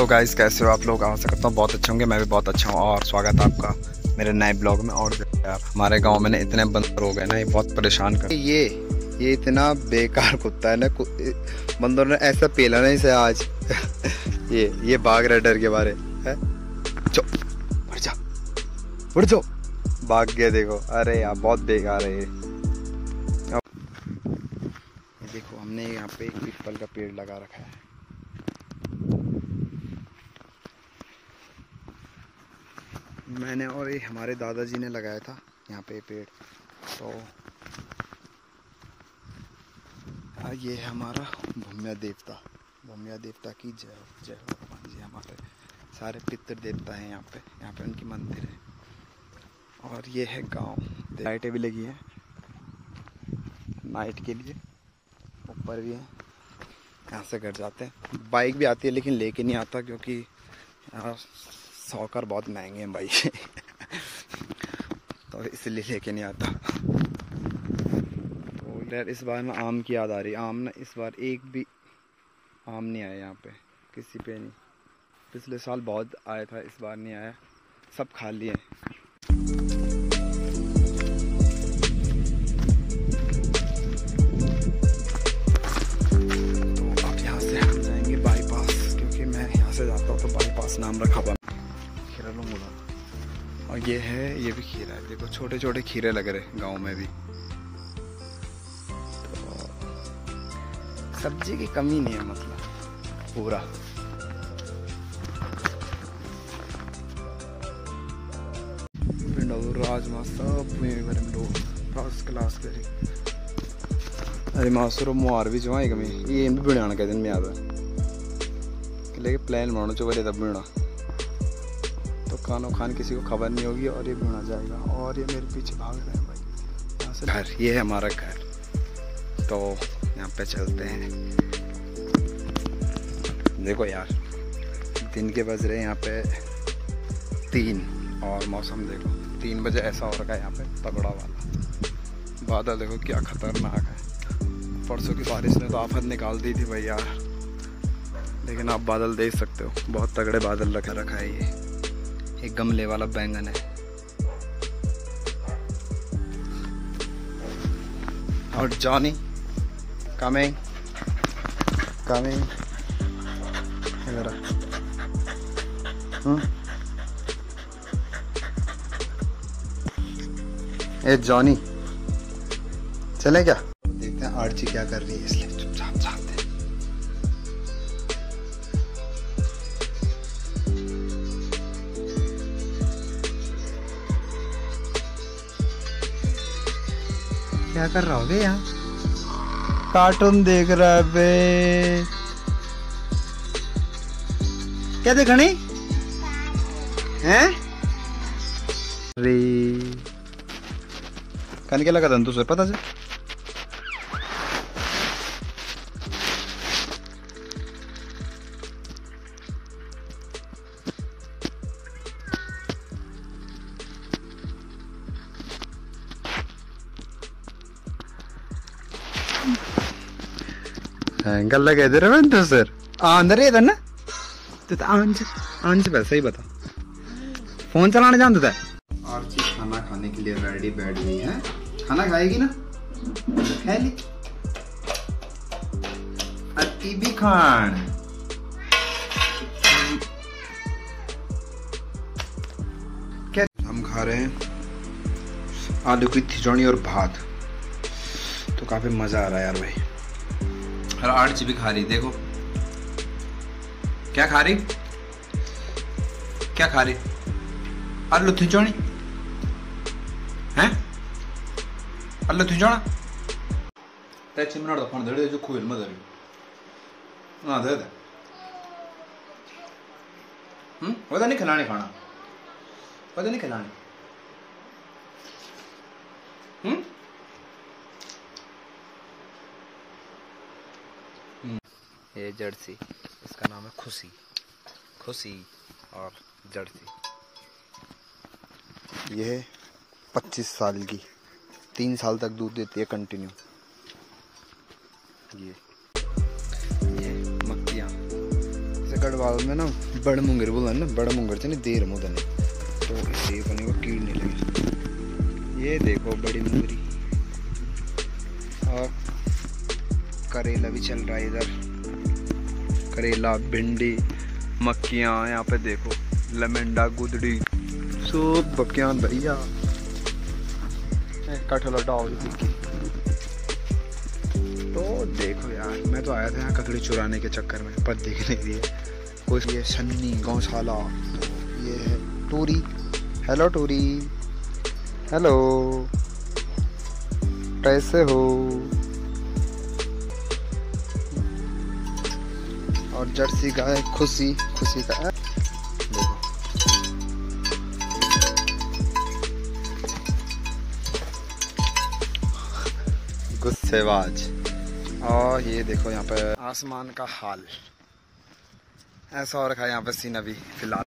तो गाइस कैसे हो आप लोग। आशा करता हूँ बहुत अच्छे होंगे। मैं भी बहुत अच्छा हूँ और स्वागत है आपका मेरे नए ब्लॉग में। और यार हमारे गांव में ना इतने बंदर हो गए ना, ये बहुत परेशान कर। ये इतना बेकार कुत्ता है ना, बंदर ने ऐसा पेला ना इसे आज। ये भाग रहा डर के बारे है। उड़ जा उड़ जाओ, भाग गया देखो। अरे यार बहुत बेकार है ये। देखो हमने यहाँ पे एक पीपल का पेड़ लगा रखा है। मैंने और ये हमारे दादाजी ने लगाया था यहाँ पे पेड़। तो ये है हमारा भूमिया देवता की जय जय हो भगवान जी। हमारे सारे पितृ देवता हैं यहाँ पे उनकी मंदिर है। और ये है गांव। लाइटें भी लगी हैं नाइट के लिए, ऊपर भी है। यहाँ से घर जाते हैं। बाइक भी आती है लेकिन लेके नहीं आता क्योंकि यहाँ सॉकर बहुत महंगे हैं भाई। तो इसलिए लेके नहीं आता। तो यार इस बार ना आम की याद आ रही। आम ना इस बार एक भी आम नहीं आया यहाँ पे, किसी पे नहीं। पिछले साल बहुत आया था, इस बार नहीं आया, सब खा लिए। तो अब यहाँ से हम जाएंगे बाईपास, क्योंकि मैं यहाँ से जाता हूँ तो बाईपास नाम रखा हुआ। खीरा लूँगा। और ये है, ये भी खीरा है। देखो छोटे छोटे खीरे लग रहे गांव में भी। तो सब्जी की कमी नहीं है मतलब पूरा। राजमा सब फर्स्ट क्लास करी। अरे मासुरो मुहार भी जो आएगा मैं ये भी बनाने का दिन में आता लेकिन प्लान बनाना चाहिए तब बना। तो खान किसी को खबर नहीं होगी और ये बना जाएगा। और ये मेरे पीछे भाग रहे हैं भाई। यहाँ से घर, ये है हमारा घर। तो यहाँ पे चलते हैं। देखो यार दिन के बज रहे हैं यहाँ पे 3 और मौसम देखो 3 बजे ऐसा हो रखा है यहाँ पे तगड़ा वाला। बादल देखो क्या खतरनाक है। परसों की बारिश ने तो आफत निकाल दी थी भाई यार, लेकिन आप बादल देख सकते हो, बहुत तगड़े बादल रखा है। ये एक गमले वाला बैंगन है। और जॉनी कमिंग ए जॉनी चले क्या? देखते हैं आर्ची क्या कर रही है, इसलिए चुपचाप जाते हैं। क्या कर रहा होगे यहाँ? कार्टून देख रहा है बे। क्या देखनी हैं? अरे कन के लगा था तुझे पता है? एंगल लगे दे रहे तो सर अंदर ही था ना। तो आंच वैसे ही बता, फोन चलाने जानता था। और चीज खाना खाने के लिए रेडी बैठ गई है। खाना खाएगी ना? खा ली अति भी खान। क्या हम खा रहे हैं? आलू की खिचड़ी और भात। तो काफी मजा आ रहा है यार भाई। और आर्ची भी खा रही, देखो क्या खा रही आलू खिचड़ी हैं? आलू खिचड़ा ते चिमना तो फोन दे जो खोल मत दे। हां दे पता नहीं खिलाने खाना, पता नहीं खिलाने। ये जर्सी, इसका नाम है खुशी और जर्सी। ये है 25 साल की, 3 साल तक दूध देती है कंटिन्यू। ये मक्खियाँ, गढ़वाल में ना बड़ मुंगर बोला ना, बड़ा मुंगर से नहीं देर मुदन तो इससे बने को कीड़ नहीं लगे। ये देखो बड़ी मुंगरी और करेला भी चल रहा है इधर, करेला, भिंडी, मक्खियाँ, यहाँ पे देखो लमेंडा, गुदड़ी, सब बकियान भैया कटहल डाल की। तो देखो यार, मैं तो आया था यहाँ ककड़ी चुराने के चक्कर में, पर दिख नहीं रही है कुछ। ये सन्नी गौशाला, ये है टूरी। हेलो टूरी, हेलो, कैसे हो? और जर्सी गाय खुशी, खुशी का देखो, गुस्सेबाज। और ये देखो यहाँ पे आसमान का हाल ऐसा हो रखा है यहाँ पे सीन अभी फिलहाल।